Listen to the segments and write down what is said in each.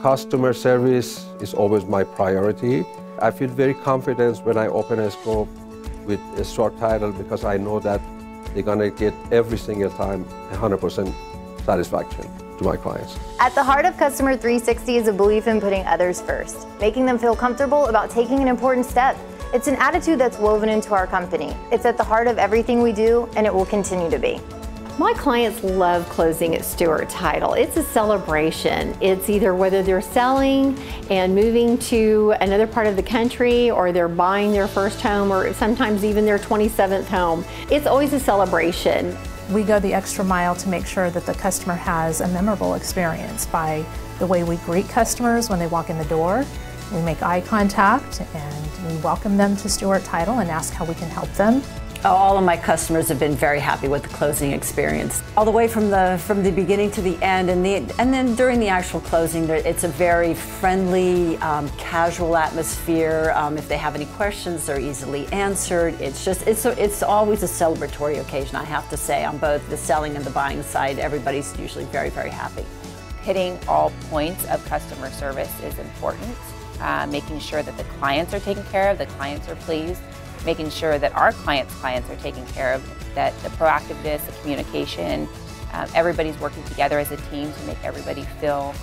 Customer service is always my priority. I feel very confident when I open escrow with Stewart Title because I know that they're gonna get every single time 100% satisfaction to my clients. At the heart of Customer 360 is a belief in putting others first, making them feel comfortable about taking an important step. It's an attitude that's woven into our company. It's at the heart of everything we do, and it will continue to be. My clients love closing at Stewart Title. It's a celebration. It's either whether they're selling and moving to another part of the country, or they're buying their first home, or sometimes even their 27th home. It's always a celebration. We go the extra mile to make sure that the customer has a memorable experience by the way we greet customers when they walk in the door. We make eye contact and we welcome them to Stewart Title and ask how we can help them. All of my customers have been very happy with the closing experience, all the way from the beginning to the end, and then during the actual closing, it's a very friendly, casual atmosphere. If they have any questions, they're easily answered. It's always a celebratory occasion, I have to say, on both the selling and the buying side. Everybody's usually very, very happy. Hitting all points of customer service is important. Making sure that the clients are taken care of, the clients are pleased. Making sure that our clients' clients are taken care of, that the proactiveness, the communication, everybody's working together as a team to make everybody feel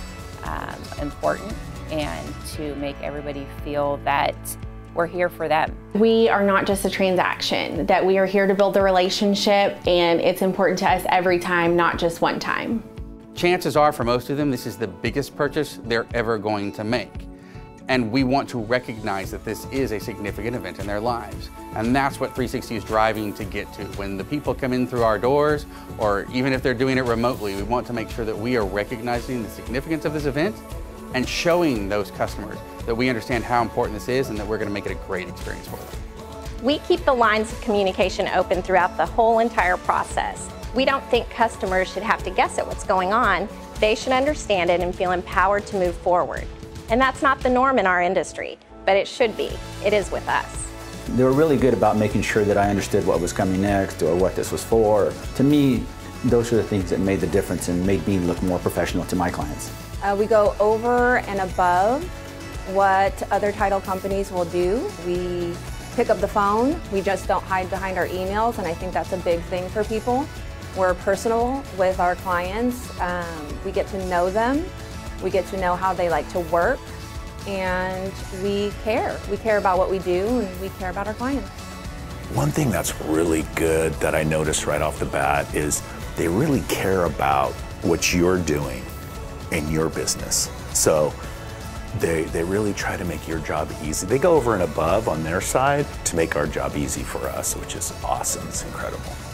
important and to make everybody feel that we're here for them. We are not just a transaction, that we are here to build the relationship, and it's important to us every time, not just one time. Chances are, for most of them, this is the biggest purchase they're ever going to make. And we want to recognize that this is a significant event in their lives. And that's what 360 is driving to get to. When the people come in through our doors, or even if they're doing it remotely, we want to make sure that we are recognizing the significance of this event and showing those customers that we understand how important this is and that we're going to make it a great experience for them. We keep the lines of communication open throughout the whole entire process. We don't think customers should have to guess at what's going on. They should understand it and feel empowered to move forward. And that's not the norm in our industry, but it should be. It is with us. They were really good about making sure that I understood what was coming next or what this was for. To me, those are the things that made the difference and made me look more professional to my clients. We go over and above what other title companies will do. We pick up the phone. We just don't hide behind our emails, and I think that's a big thing for people. We're personal with our clients. We get to know them. We get to know how they like to work, and we care. We care about what we do, and we care about our clients. One thing that's really good that I noticed right off the bat is they really care about what you're doing in your business. So they really try to make your job easy. They go over and above on their side to make our job easy for us, which is awesome. It's incredible.